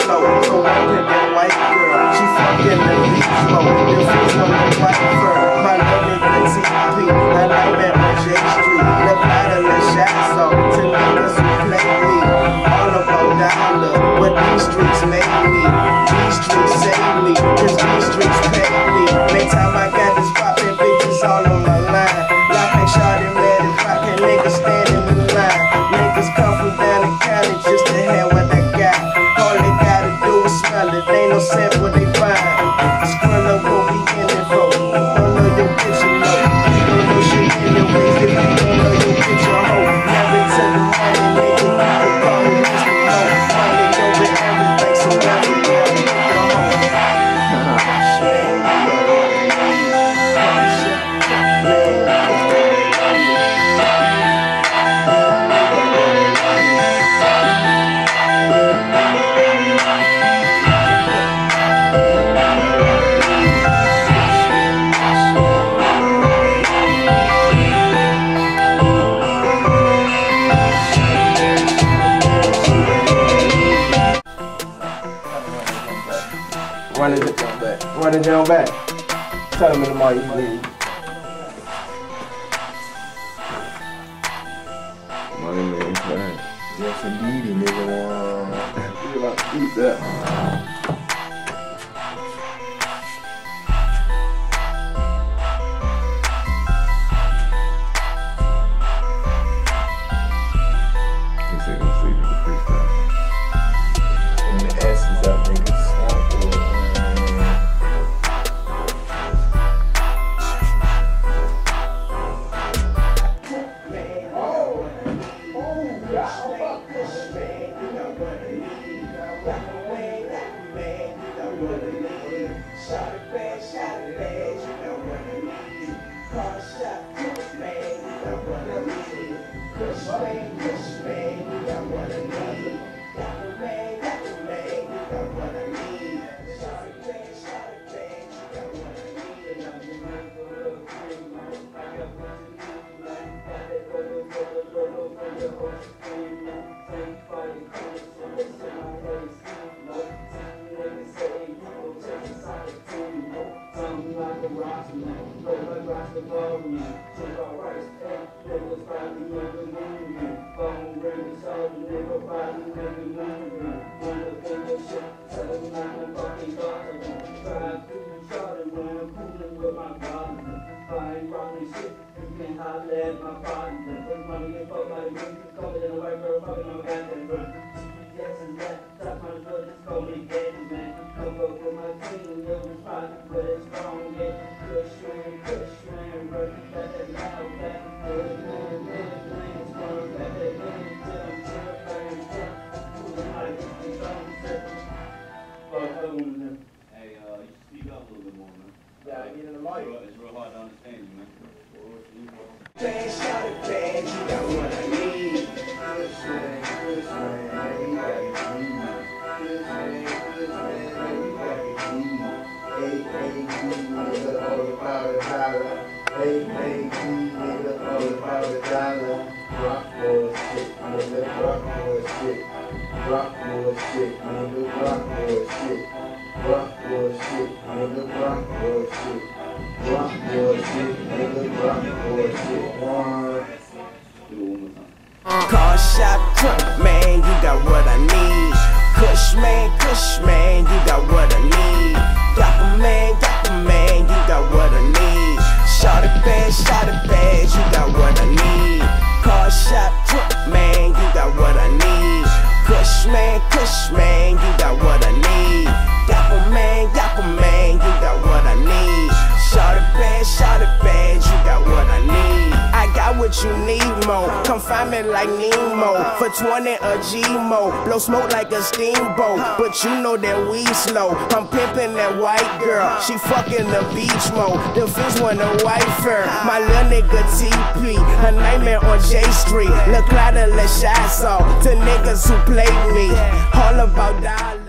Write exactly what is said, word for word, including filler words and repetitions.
slow. So I hit that white girl, she fucking the beach mode. The fish on the white fur, my little nigga T P. I like that on J Street. The bottle of shots off to niggas who play me. All about dollar, what these streets make me. These streets save me, cause these streets pay me. Next time I got this poppin' bitches all on my line. Like they shot him at his pocket, niggas standing in line. Niggas come from down the county just to have what they got. All they gotta do is smell it, they no sample they find. Scroll up what we in it for. Don't know your picture low. You don't know shit anyways if you don't know your picture hoe. Never to the money, nigga. They call me Mister Mo. Money over everything, so everywhere I look at home. Run it down back. Run it down back. Tell them in the morning you bleed. Money man, man. Yes, indeed, nigga. You about to beat that. He said gonna sleep with the freestyle. And the S is up, niggas. It's real hard to understand you, man. Rock more shit, nigga, rock more shit. Rock more shit, nigga, rock more shit. Rock more shit, nigga, rock more shit. One. Car shop truck, man, you got what I need. Kush man, Kush man, you got what I need. Dapper man, Dapper man, you got what I need. Shot it bad, shot it bad, you got what I need. Car shop truck, man, you got what I need. Kush man, Kush man, you got what I need. Dapper man, Dapper man, you got what I need. Shot it bad, shot it bad, you got what I need. I got what you need, mo. Come find me like Nemo. For twenty a G-mo. Blow smoke like a steamboat. But you know that we slow. I'm pimping that white girl. She fucking the beach mo. The fish want a white fur. My little nigga T P. Her nightmare on J Street. Le Cloud, le shots off to niggas who played me. All about dollars.